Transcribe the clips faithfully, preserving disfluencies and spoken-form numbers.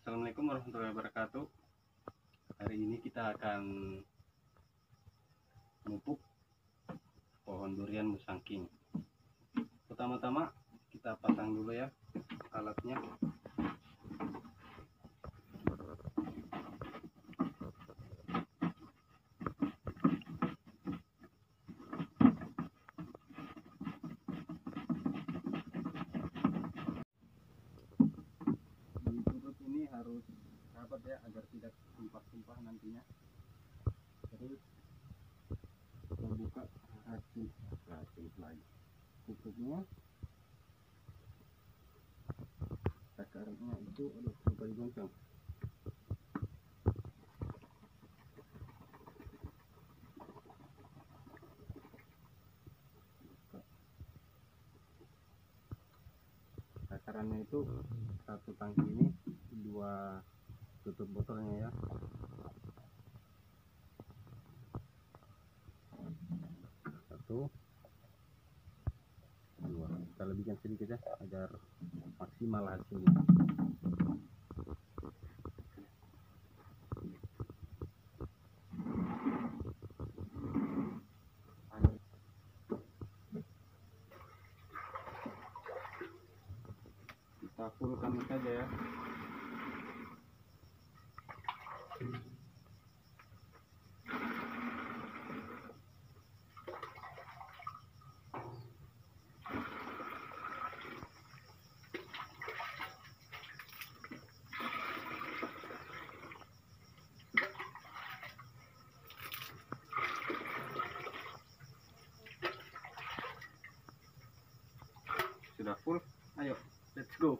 Assalamualaikum warahmatullahi wabarakatuh. Hari ini kita akan memupuk pohon durian musangking. Pertama-tama kita pasang dulu ya alatnya. Harus rapat ya agar tidak tumpah-tumpah nantinya. Terus kita buka racun racun lagi tutupnya, akarnya itu aduh lupa digoncang. Takarannya itu satu tangki ini dua tutup botolnya ya. Satu, dua. Kita lebihkan sedikit ya agar maksimal hasilnya. Kita fullkan saja ya. Sudah full, ayo let's go.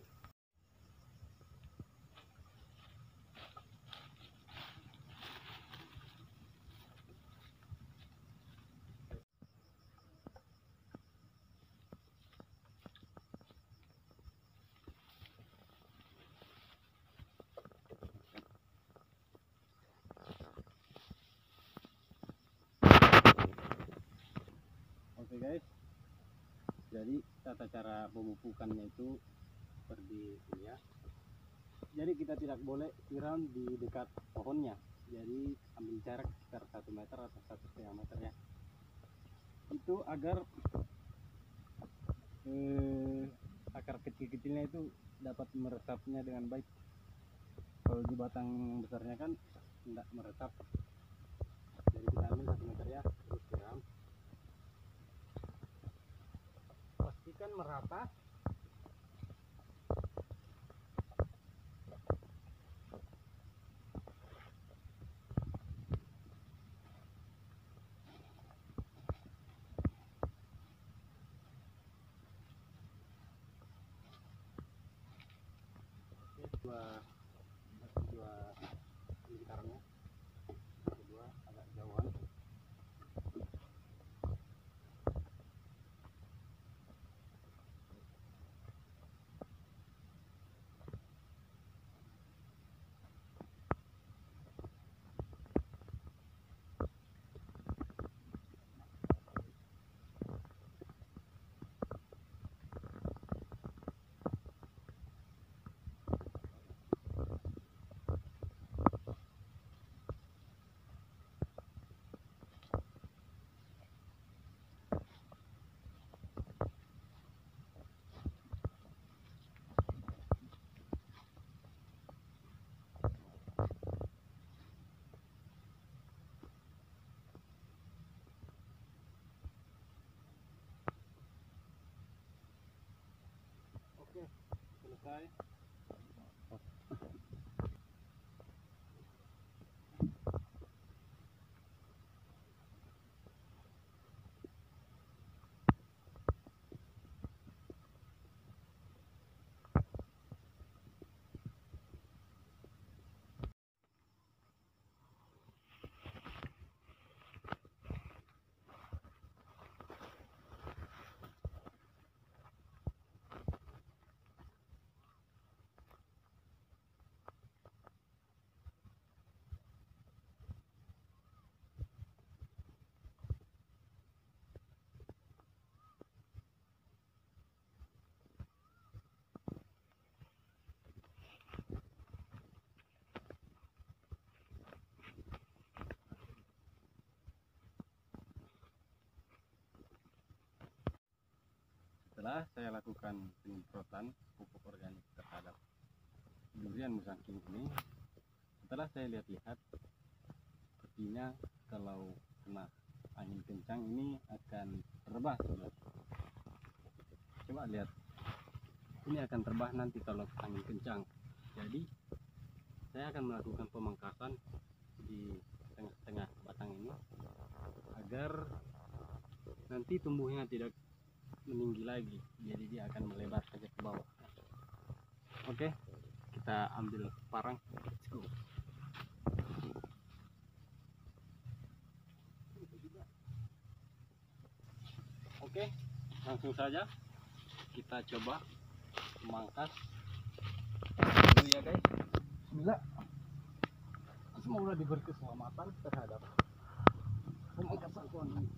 Oke guys, jadi tata cara pemupukannya itu seperti ini ya. Jadi kita tidak boleh siram di dekat pohonnya, jadi ambil jarak sekitar satu meter atau satu setengah meter ya, itu agar eh, akar kecil-kecilnya itu dapat meresapnya dengan baik. Kalau di batang besarnya kan tidak meresap, jadi kita ambil satu meter ya, terus siram. Pastikan merata. Oke, dua dua lingkarnya, kedua agak jauhan. Oke, selesai. Setelah saya lakukan penyemprotan pupuk organik terhadap durian musangking ini, setelah saya lihat-lihat, sepertinya kalau kena angin kencang ini akan terbah. Coba lihat, ini akan terbah nanti kalau angin kencang. Jadi saya akan melakukan pemangkasan di tengah-tengah batang ini agar nanti tumbuhnya tidak meninggi lagi, jadi dia akan melebar saja ke bawah. Oke, kita ambil parang. Let's go. Oke, langsung saja kita coba memangkas dulu ya guys. Bismillah. Semoga diberi keselamatan terhadap pemangkasan pohon ini.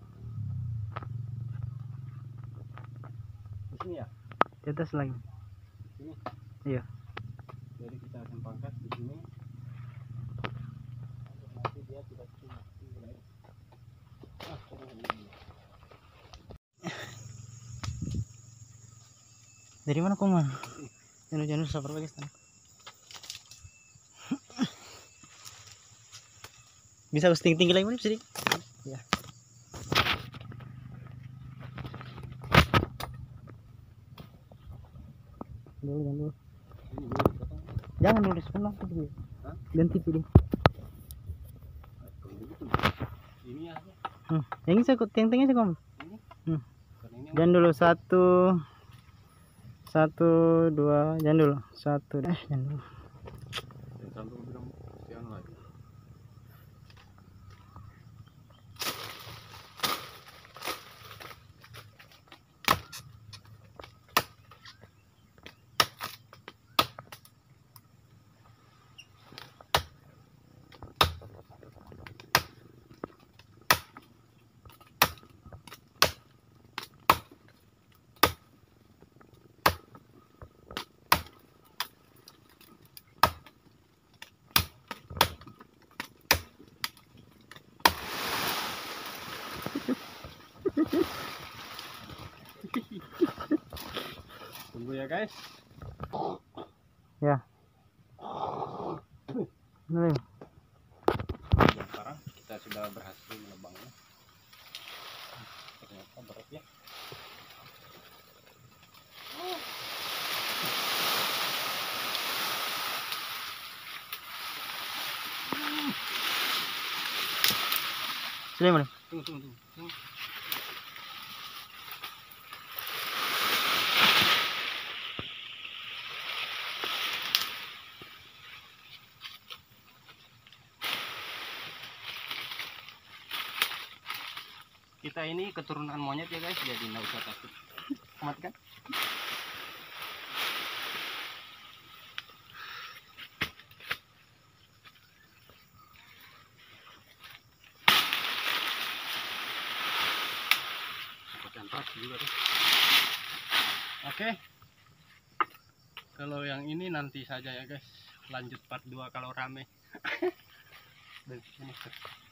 Di sini ya? Di atas lagi. Sini. Iya. Jadi kita akan pangkas di sini. Nanti dia tidak tinggi lagi. Ah, ini. Dari mana kau mah? Jangan-jangan sabar lagi sana. Bisa harus tinggi-tinggi lagi mana sedikit? Ya. Dulu, jangan dulu. Ini dulu potong. Jangan dulu sepenuh dulu. Hah? Ganti pilih. Ini ya. Hmm. Yang ini saya yang tengah saya kamu. Ini. Hmm. Ini Jangan dulu satu, satu dua, jangan dulu satu, eh jangan dulu. sampai bilang siang lagi. Tunggu ya guys. Ya. Nih. Sekarang kita sudah berhasil menebangnya. Ternyata berat ya. Sudah mana? Tunggu, tunggu, tunggu. tunggu. Kita ini keturunan monyet ya guys, jadi nggak usah takut. Amat kan? Juga tuh. Oke, kalau yang ini nanti saja ya guys, lanjut part dua kalau rame.